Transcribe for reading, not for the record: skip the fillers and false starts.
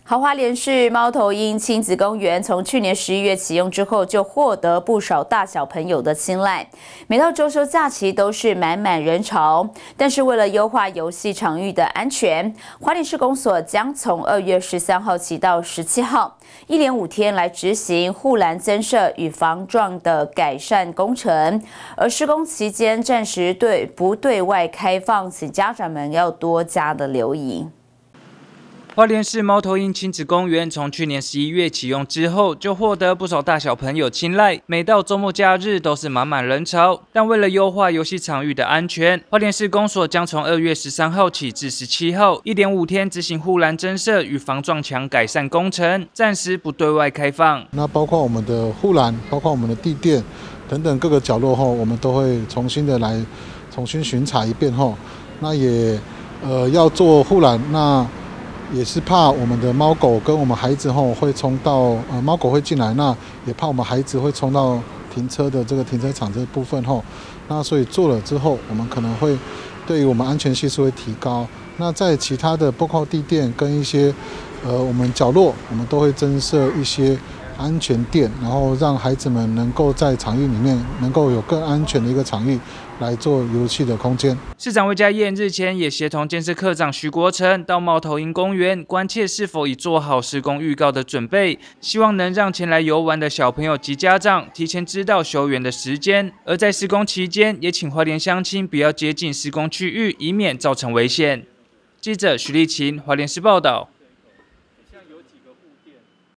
花莲市猫头鹰亲子公园从去年11月启用之后，就获得不少大小朋友的青睐。每到周休假期都是满满人潮。但是为了优化游戏场域的安全，花莲市公所将从2月13号起到17号，一连5天来执行护栏增设与防撞的改善工程。而施工期间暂时不对外开放，请家长们要多加的留意。 花莲市猫头鹰亲子公园从去年11月启用之后，就获得不少大小朋友青睐。每到周末假日都是满满人潮。但为了优化游戏场域的安全，花莲市公所将从2月13号起至17号，一连5天执行护栏增设与防撞墙改善工程，暂时不对外开放。 那包括我们的护栏，包括我们的地垫等等各个角落后，我们都会重新巡查一遍后，那也要做护栏那。也是怕我们的猫狗跟我们孩子会冲到猫狗会进来，那也怕我们孩子会冲到停车的这个停车场这部分那所以做了之后，我们可能会对于我们安全系数会提高。那在其他的包括地垫跟一些我们角落，我们都会增设一些安全垫，然后让孩子们能够在场域里面能够有更安全的一个场域来做游戏的空间。 市长魏家燕日前也协同建设科长徐国成到猫头鹰公园关切是否已做好施工预告的准备，希望能让前来游玩的小朋友及家长提前知道休园的时间。而在施工期间，也请花莲乡亲不要接近施工区域，以免造成危险。记者徐立琴，花莲市报道。